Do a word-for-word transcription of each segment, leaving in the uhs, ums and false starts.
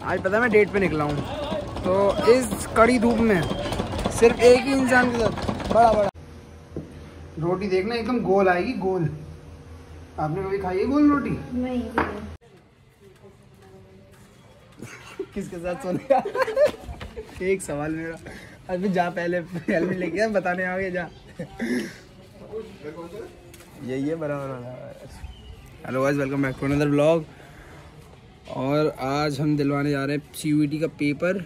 आज पता है मैं डेट पे निकला हूँ, तो इस कड़ी धूप में सिर्फ एक ही इंसान के साथ बड़ा बड़ा रोटी देखना एकदम गोल आएगी, गोल। आपने कभी खाई है गोल रोटी? नहीं। किसके साथ सोने? एक सवाल मेरा, अभी जा पहले हेलमेट लेके आ, बताने आ गए जा। यही है बराबर। Hello guys, welcome back to another vlog. और आज हम दिलवाने जा रहे हैं सीयूईटी का पेपर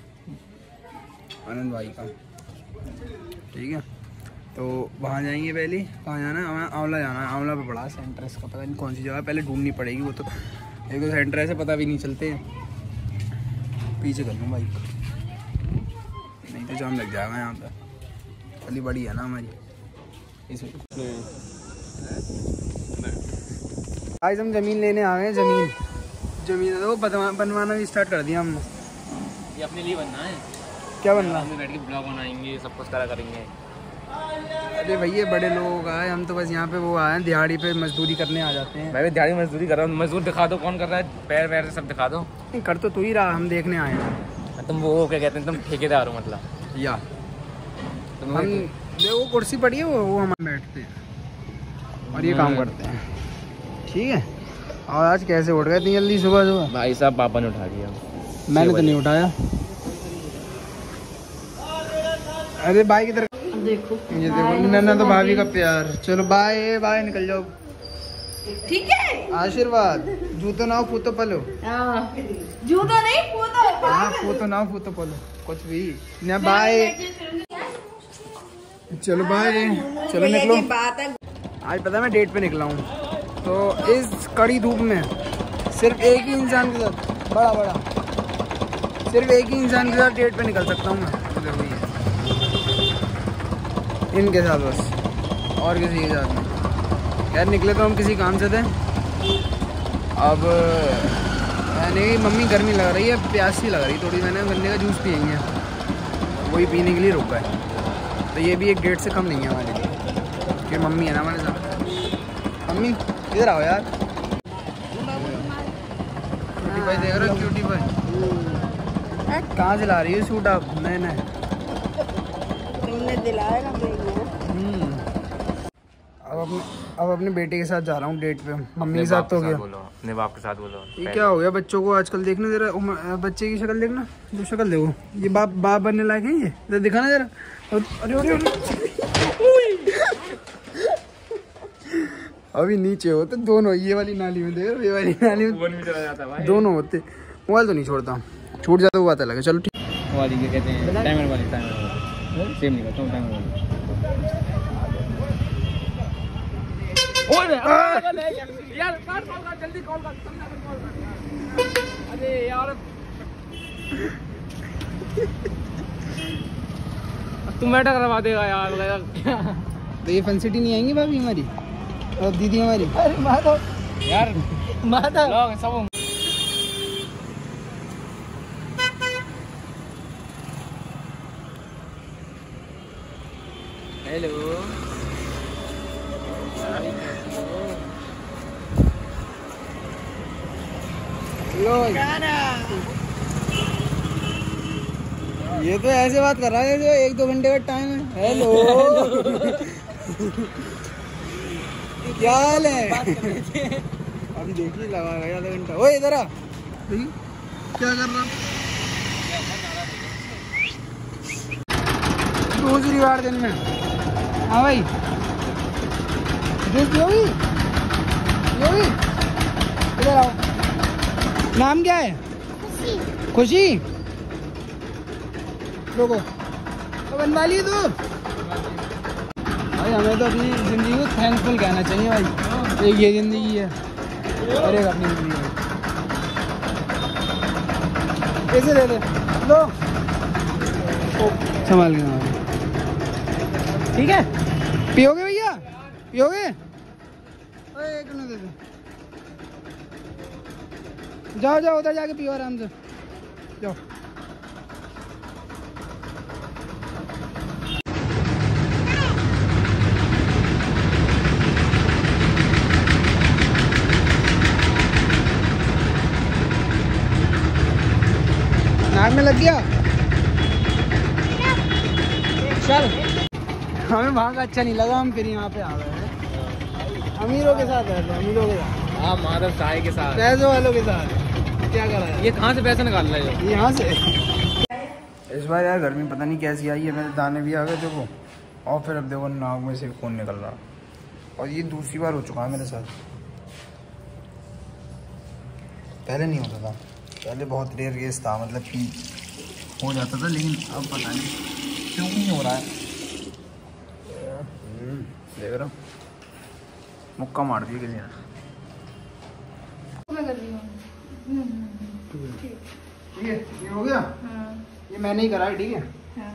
आनंद भाई का, ठीक है। तो वहाँ जाएंगे पहले। कहाँ जाना है? हमें आंवला जाना है। आंवला पे पड़ा सेंट्रेस का, पता नहीं कौन सी जगह, पहले ढूंढनी पड़ेगी वो तो। एक तो सेंट्रेस है, पता भी नहीं चलते। पीछे कर लूँ बाइक, नहीं तो जाम लग जाएगा यहाँ पे। गली बड़ी है ना हमारी, इसमें। आज हम ज़मीन लेने आ गए हैं। ज़मीन ज़मीन तो बनवाना भी स्टार्ट कर दिया हमने। ये अपने लिए बनना है। क्या बनना? हम बैठ के ब्लॉग बनाएंगे, सब कुछ करा करेंगे। अरे भैया बड़े लोग आए, हम तो बस यहाँ पे वो आए हैं, दिहाड़ी पे मजदूरी करने आ जाते हैं। मैं भी दिहाड़ी मजदूरी कर रहा हूँ। मजदूर दिखा दो, कौन कर रहा है? पैर पैर से सब दिखा दो। नहीं कर तो तू ही रहा, हम देखने आए हैं। तुम वो क्या कहते हैं, तुम ठेकेदार हो मतलब? या तुम हम देखो कुर्सी पड़ी है, वो वो हम बैठते हैं और ये काम करते हैं, ठीक है। और आज कैसे उठ गए इतनी जल्दी सुबह सुबह? भाई साहब पापा ने उठा दिया। मैंने तो नहीं उठाया। अरे भाई किधर? देखो ये देखो नन्ना तो भाभी का प्यार। चलो बाय बाय, निकल जाओ, ठीक है। आशीर्वाद। जूतो ना हो फूतो पलो। जूतो नहीं फूतो। हाँ फूतो ना हो फूतो पलो, कुछ भी ना। बाय, चलो बाय, चलो निकलो। आज पता है मैं डेट पे निकला हूँ, तो इस कड़ी धूप में सिर्फ एक ही इंसान के साथ बड़ा बड़ा सिर्फ एक ही इंसान के साथ डेट पे निकल सकता हूँ मैं। देखो ये इनके साथ बस, और किसी के साथ नहीं। यार निकले तो हम किसी काम से थे। अब मैंने मम्मी गर्मी लग रही है, प्यासी लग रही थोड़ी, मैंने गन्ने का जूस पियेंगे, वही पीने के लिए रुक गए। तो ये भी एक डेट से कम नहीं है हमारे लिए, कि मम्मी है ना हमारे साथ। मम्मी इधर आओ यार। क्यूटी भाई देख रहे हो? क्यूटी भाई कहाँ से ला रही है सूट आप नए नए? तुमने दिलाया ना। अब अपने अब अपने बेटे के साथ जा रहा हूँ डेट पे। मम्मी के साथ तो हो गया, अपने बाप के साथ बोलो। ये क्या हो गया बच्चों को आजकल? देखना जरा बच्चे की शक्ल देखना, जो शक्ल देखो, ये बाप बाप बनने लायक है ये? जरा दिखाना जरा। अरे अरे अभी नीचे होते दोनों, ये वाली नाली में देख, ये वाली नाली में चला जाता भाई। दोनों होते। मोबाइल तो नहीं छोड़ता, छूट जाता वो बात अलग है। चलो ठीक वाली क्या कहते हैं, टाइमर वाली। टाइमर सेम नहीं करता हूँ, टाइमर वाली। ओए यार काट कॉल कर, जल्दी कॉल कर, कॉल कर। अरे यार तुम बैठा करवा देगा यार। तो ये फन सिटी नहीं आएंगी भाभी हमारी और दीदी हमारी? अरे माता यार माता लोग सब। हेलो ये तो ऐसे बात कर रहा है जो एक दो घंटे का टाइम है। हेलो क्या हाल है? अभी देखिए लगा गया आधा घंटा। ओए इधर आ, क्या कर रहा? दूसरी बार दिन में। हाँ भाई योगी योगी इधर आओ। नाम क्या है? खुशी। खुशी रुको, तो बनवा ली तू? भाई हमें तो अपनी ज़िंदगी को थैंकफुल कहना चाहिए भाई। एक ये ज़िंदगी है और एक अपनी ज़िंदगी है। कैसे दे दे लो, संभाल के संभाल, ठीक है? पियोगे भैया? पियोगे? एक मिनट दे दे। जाओ जाओ उधर जाके पियो आराम से, जाओ। नाक में लग गया। चल हमें वहाँ का अच्छा नहीं लगा, हम फिर यहाँ पे आ गए हैं। अमीरों के साथ रहते हैं, अमीरों के साथ। हाँ माधव साय के साथ, पैसों वालों के साथ क्या करा है। ये कहाँ से पैसे निकाल रहे हो? यहाँ से। इस बार यार गर्मी पता नहीं कैसी आई है, मेरे दाने भी आ गए देखो, और फिर अब देखो नाक में से खून निकल रहा, और ये दूसरी बार हो चुका है मेरे साथ। पहले नहीं होता था, पहले बहुत रेयर केस था, मतलब कि हो जाता था, लेकिन अब पता नहीं क्यों नहीं हो रहा है। देख रहा हूँ मुक्का मार दिया किसी ने। ठीक है, ये हो गया। हाँ। ये मैंने ही करा है, ठीक है। हाँ।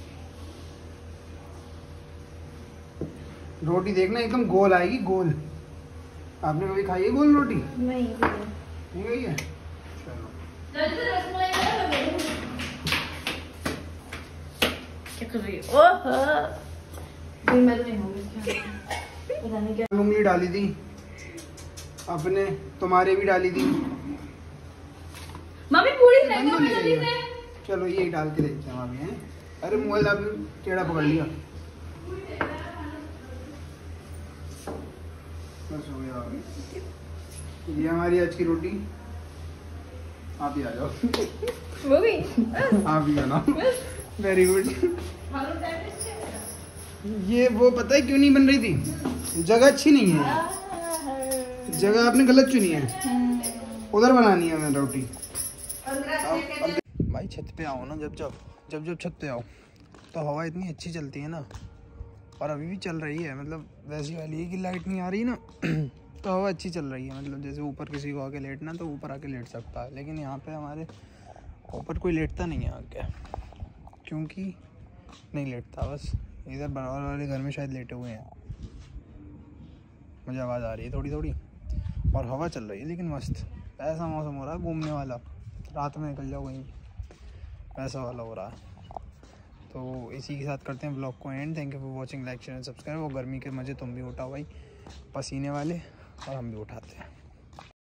रोटी देखना एकदम गोल आएगी, गोल। आपने कभी खाई है गोल रोटी? नहीं नहीं गई है। क्या कर रही हो? मैं तो नहीं होगी। उंगली डाली थी अपने, तुम्हारे भी डाली थी। मम्मी पूरी नहीं हो जल्दी से। चलो ये डाल के देखते हैं अभी हैं। अरे मोबाइल आप टेढ़ा पकड़ लिया। बस हो गया। ये हमारी आज की रोटी, आप ही आ जाओ। वो भी आप ही आना। Very good. ये वो पता है क्यों नहीं बन रही थी? जगह अच्छी नहीं है, जगह आपने गलत चुनी है, उधर बनानी है हमें रोटी। भाई छत पे आओ ना, जब जब जब जब छत पे आओ तो हवा इतनी अच्छी चलती है ना, और अभी भी चल रही है, मतलब वैसी वाली है कि लाइट नहीं आ रही ना तो हवा अच्छी चल रही है। मतलब जैसे ऊपर किसी को आके लेटना तो ऊपर आके लेट सकता है, लेकिन यहाँ पे हमारे ऊपर कोई लेटता नहीं है आके, क्योंकि नहीं लेटता, बस इधर बराबर वाले घर में शायद लेटे हुए हैं। मुझे आवाज़ आ रही है थोड़ी थोड़ी, और हवा चल रही है, लेकिन मस्त ऐसा मौसम हो रहा है घूमने वाला, रात में निकल जाओ कहीं, वैसा वाला हो रहा है। तो इसी के साथ करते हैं ब्लॉग को end. Thank you for watching, like share and subscribe. और गर्मी के मज़े तुम भी उठाओ भाई, पसीने वाले, और हम भी उठाते हैं।